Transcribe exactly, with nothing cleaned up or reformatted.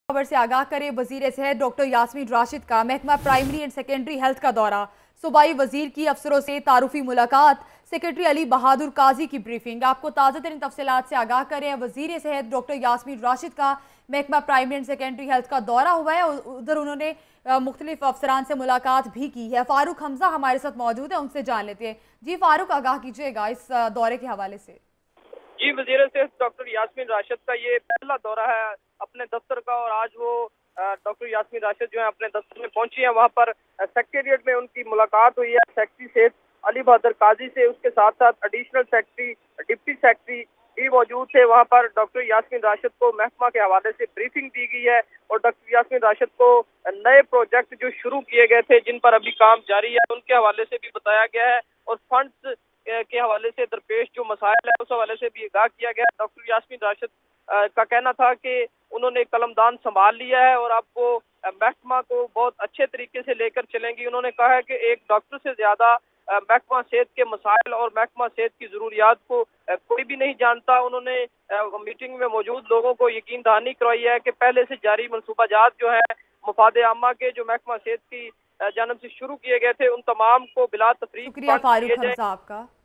खबर से आगाह करें। वजीर सेहत डॉक्टर यास्मीन राशिद का महकमा प्राइमरी एंड सेकेंडरी हेल्थ का दौरा, सूबाई वजीर की अफसरों से तारुफी मुलाकात, सेक्रेटरी अली बहादुर काजी की ब्रीफिंग। आपको ताज़ा तरीन तफसीलात से आगाह करें। वजीर सेहत डॉक्टर यास्मीन राशिद का महकमा प्राइमरी एंड सेकेंडरी हेल्थ का दौरा हुआ है। उधर उन्होंने मुख्तलिफ अफसरान से मुलाकात भी की है। फारूक हमजा हमारे साथ मौजूद है, उनसे जान लेते हैं। जी फारूक, आगाह कीजिएगा इस दौरे के हवाले से। जी, वजीर सेहत डॉक्टर यास्मीन राशिद का ये पहला दौरा है अपने दफ्तर का, और आज वो डॉक्टर यास्मीन राशिद जो है अपने दफ्तर में पहुंची है। वहां पर सेक्रेटेरिएट में उनकी मुलाकात हुई है सेक्रेटरी सेहत अली बहादुर काजी से। उसके साथ साथ एडिशनल सेक्रेटरी, डिप्टी सेक्रेटरी भी मौजूद थे। वहां पर डॉक्टर यास्मीन राशिद को महकमा के हवाले से ब्रीफिंग दी गई है, और डॉक्टर यास्मीन राशिद को नए प्रोजेक्ट जो शुरू किए गए थे, जिन पर अभी काम जारी है, उनके हवाले से भी बताया गया है, और फंड्स के हवाले से दरपेश जो मसाइल है उस हवाले से भी आगाह किया गया। डॉक्टर यास्मीन राशिद का कहना था कि उन्होंने कलमदान संभाल लिया है और अब वो महकमा को बहुत अच्छे तरीके से लेकर चलेंगी। उन्होंने कहा है कि एक डॉक्टर से ज्यादा महकमा सेहत के मसाइल और महकमा सेहत की जरूरियात को कोई भी नहीं जानता। उन्होंने मीटिंग में मौजूद लोगों को यकीन दहानी करवाई है कि पहले से जारी मनसूबाजात जो है मुफादे आमा के, जो महकमा सेहत की जानब से शुरू किए गए थे, उन तमाम को बिला तफरीक शुक्रिया फारूक हमजा आपका।